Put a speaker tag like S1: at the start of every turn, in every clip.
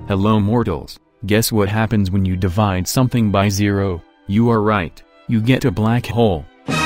S1: Hello mortals, guess what happens when you divide something by 0? You are right, you get a black hole.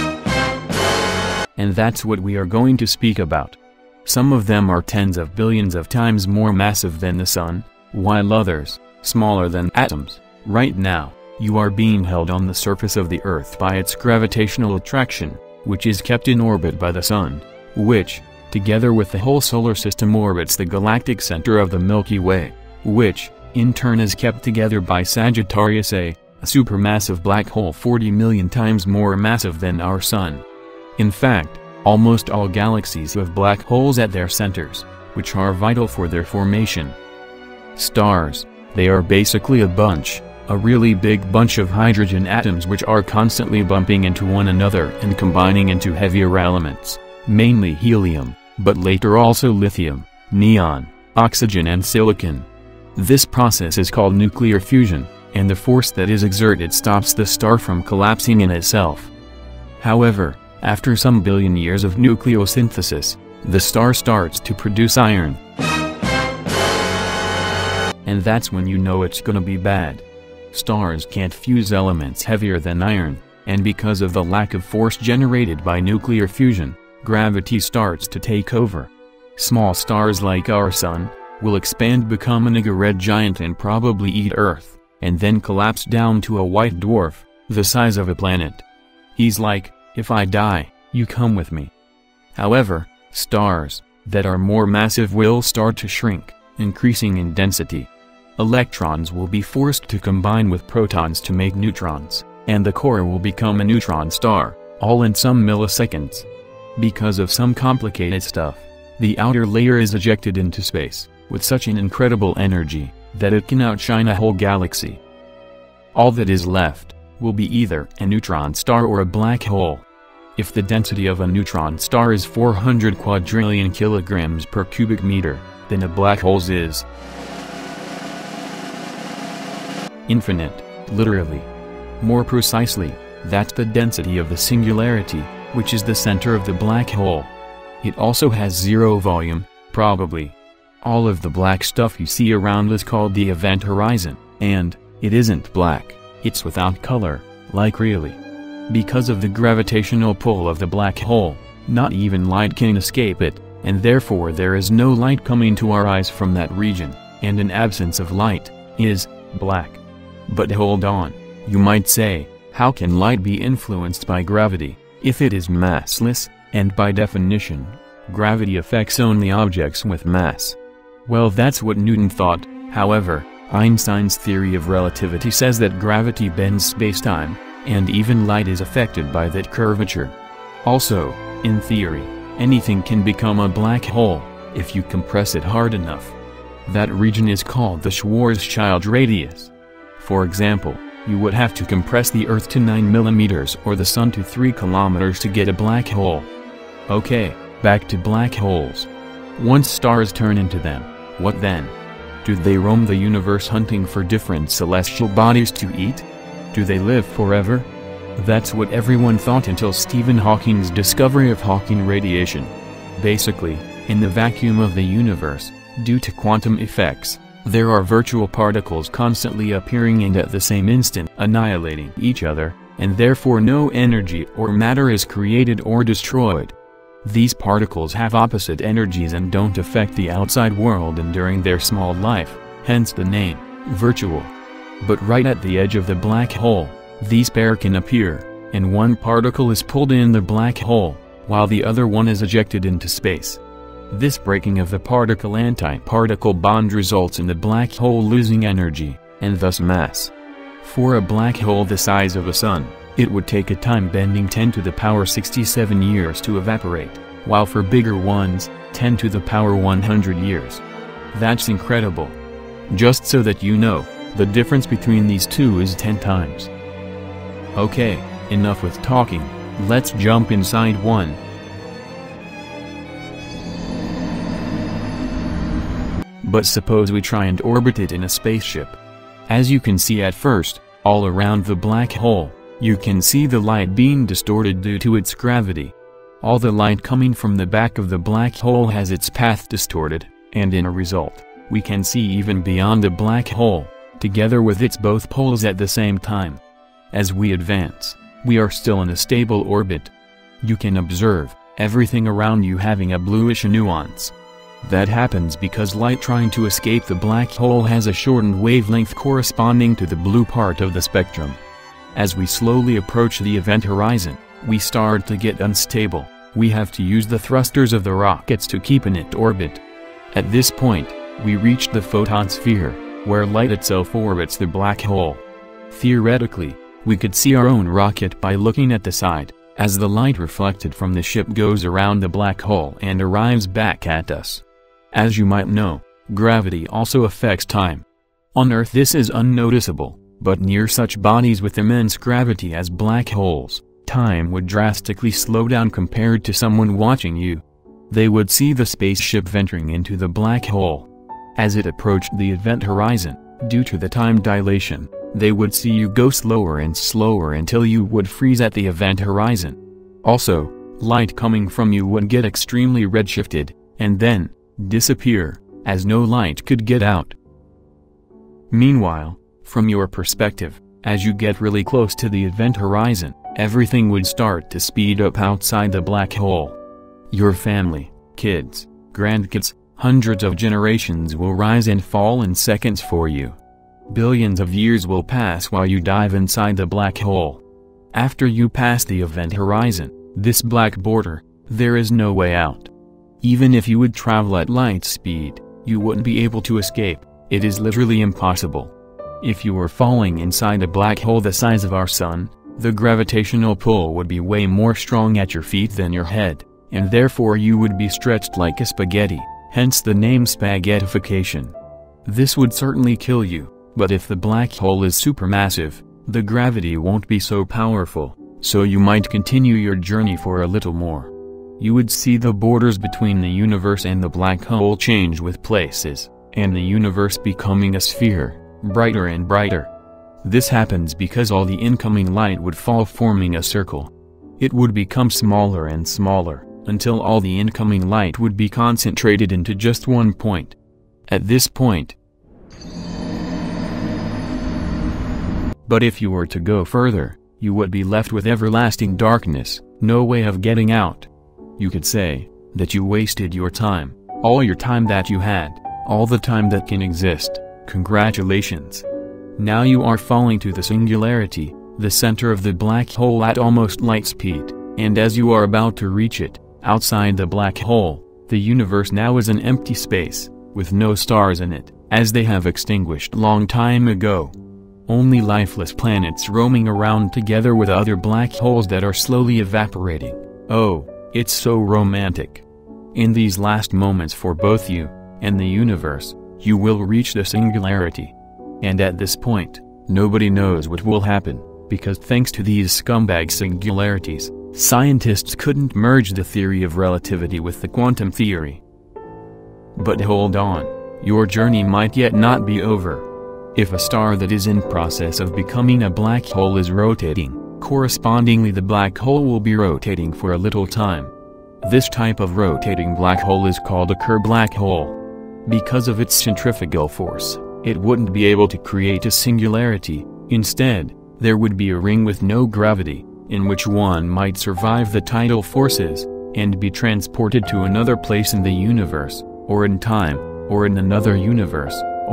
S1: And that's what we are going to speak about. Some of them are tens of billions of times more massive than the Sun, while others, smaller than atoms. Right now, you are being held on the surface of the Earth by its gravitational attraction, which is kept in orbit by the Sun, which, together with the whole solar system, orbits the galactic center of the Milky Way, which, in turn is kept together by Sagittarius A, a supermassive black hole 40 million times more massive than our Sun. In fact, almost all galaxies have black holes at their centers, which are vital for their formation. Stars, they are basically a really big bunch of hydrogen atoms which are constantly bumping into one another and combining into heavier elements, mainly helium, but later also lithium, neon, oxygen and silicon. This process is called nuclear fusion, and the force that is exerted stops the star from collapsing in itself. However, after some billion years of nucleosynthesis, the star starts to produce iron. And that's when you know it's gonna be bad. Stars can't fuse elements heavier than iron, and because of the lack of force generated by nuclear fusion, gravity starts to take over. Small stars like our Sun will expand, become a red giant and probably eat Earth, and then collapse down to a white dwarf, the size of a planet. He's like, if I die, you come with me. However, stars that are more massive will start to shrink, increasing in density. Electrons will be forced to combine with protons to make neutrons, and the core will become a neutron star, all in some milliseconds. Because of some complicated stuff, the outer layer is ejected into space, with such an incredible energy, that it can outshine a whole galaxy. All that is left will be either a neutron star or a black hole. If the density of a neutron star is 400 quadrillion kilograms per cubic meter, then a black hole's is infinite, literally. More precisely, that's the density of the singularity, which is the center of the black hole. It also has zero volume, probably. All of the black stuff you see around is called the event horizon, and it isn't black, it's without color, like really. Because of the gravitational pull of the black hole, not even light can escape it, and therefore there is no light coming to our eyes from that region, and an absence of light is black. But hold on, you might say, how can light be influenced by gravity, if it is massless, and by definition, gravity affects only objects with mass? Well, that's what Newton thought. However, Einstein's theory of relativity says that gravity bends spacetime, and even light is affected by that curvature. Also, in theory, anything can become a black hole, if you compress it hard enough. That region is called the Schwarzschild radius. For example, you would have to compress the Earth to 9 millimeters or the Sun to 3 kilometers to get a black hole. Okay, back to black holes. Once stars turn into them, what then? Do they roam the universe hunting for different celestial bodies to eat? Do they live forever? That's what everyone thought until Stephen Hawking's discovery of Hawking radiation. Basically, in the vacuum of the universe, due to quantum effects, there are virtual particles constantly appearing and at the same instant annihilating each other, and therefore no energy or matter is created or destroyed. These particles have opposite energies and don't affect the outside world and during their small life, hence the name, virtual. But right at the edge of the black hole, these pair can appear, and one particle is pulled in the black hole, while the other one is ejected into space. This breaking of the particle-antiparticle bond results in the black hole losing energy, and thus mass. For a black hole the size of a sun, it would take a time bending 10 to the power 67 years to evaporate, while for bigger ones, 10 to the power 100 years. That's incredible. Just so that you know, the difference between these two is 10 times. Okay, enough with talking, let's jump inside one. But suppose we try and orbit it in a spaceship. As you can see at first, all around the black hole, you can see the light being distorted due to its gravity. All the light coming from the back of the black hole has its path distorted, and in a result, We can see even beyond the black hole, together with its both poles at the same time. As we advance, we are still in a stable orbit. You can observe everything around you having a bluish nuance. That happens because light trying to escape the black hole has a shortened wavelength corresponding to the blue part of the spectrum. As we slowly approach the event horizon, we start to get unstable. We have to use the thrusters of the rockets to keep in its orbit. At this point, we reach the photon sphere, where light itself orbits the black hole. Theoretically, we could see our own rocket by looking at the side, as the light reflected from the ship goes around the black hole and arrives back at us. As you might know, gravity also affects time. On Earth this is unnoticeable, but near such bodies with immense gravity as black holes, time would drastically slow down compared to someone watching you. They would see the spaceship venturing into the black hole. As it approached the event horizon, due to the time dilation, they would see you go slower and slower until you would freeze at the event horizon. Also, light coming from you would get extremely redshifted, and then disappear, as no light could get out. Meanwhile, from your perspective, as you get really close to the event horizon, everything would start to speed up outside the black hole. Your family, kids, grandkids, hundreds of generations will rise and fall in seconds for you. Billions of years will pass while you dive inside the black hole. After you pass the event horizon, this black border, there is no way out. Even if you would travel at light speed, you wouldn't be able to escape. It is literally impossible. If you were falling inside a black hole the size of our sun, the gravitational pull would be way more strong at your feet than your head, and therefore you would be stretched like a spaghetti, hence the name spaghettification. This would certainly kill you, but if the black hole is supermassive, the gravity won't be so powerful, so you might continue your journey for a little more. You would see the borders between the universe and the black hole change with places, and the universe becoming a sphere, brighter and brighter. This happens because all the incoming light would fall, forming a circle. It would become smaller and smaller, until all the incoming light would be concentrated into just one point. At this point, but if you were to go further, you would be left with everlasting darkness, no way of getting out. You could say that you wasted your time, all your time that you had, all the time that can exist. Congratulations. Now you are falling to the singularity, the center of the black hole at almost light speed, and as you are about to reach it, outside the black hole, the universe now is an empty space, with no stars in it, as they have extinguished long time ago. Only lifeless planets roaming around together with other black holes that are slowly evaporating. Oh, it's so romantic. In these last moments for both you and the universe, you will reach the singularity. And at this point, nobody knows what will happen, because thanks to these scumbag singularities, scientists couldn't merge the theory of relativity with the quantum theory. But hold on, your journey might yet not be over. If a star that is in process of becoming a black hole is rotating, correspondingly the black hole will be rotating for a little time. This type of rotating black hole is called a Kerr black hole. Because of its centrifugal force, it wouldn't be able to create a singularity. Instead, there would be a ring with no gravity, in which one might survive the tidal forces, and be transported to another place in the universe, or in time, or in another universe, or...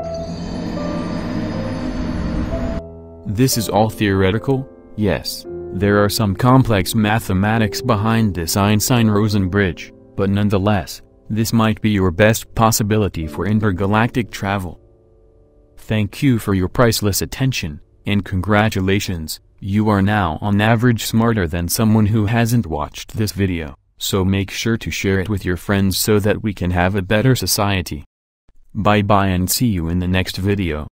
S1: This is all theoretical? Yes, there are some complex mathematics behind this Einstein-Rosen bridge, but nonetheless, this might be your best possibility for intergalactic travel. Thank you for your priceless attention, and congratulations, you are now on average smarter than someone who hasn't watched this video, so make sure to share it with your friends so that we can have a better society. Bye bye and see you in the next video.